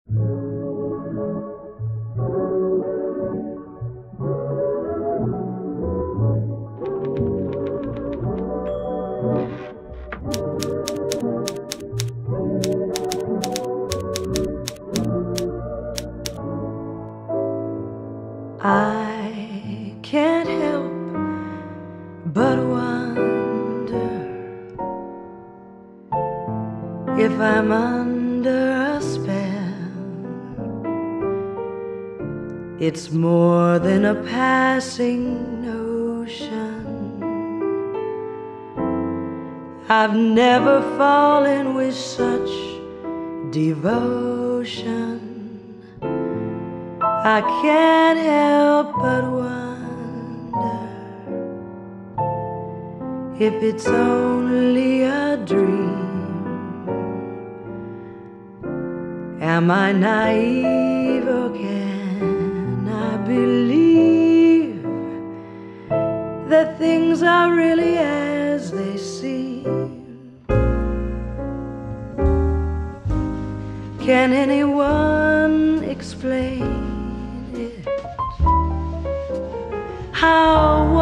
I can't help but wonder if I'm under a spell. It's more than a passing notion. I've never fallen with such devotion. I can't help but wonder if it's only a dream. Am I naive or can I believe that things are really as they seem? Can anyone explain it? How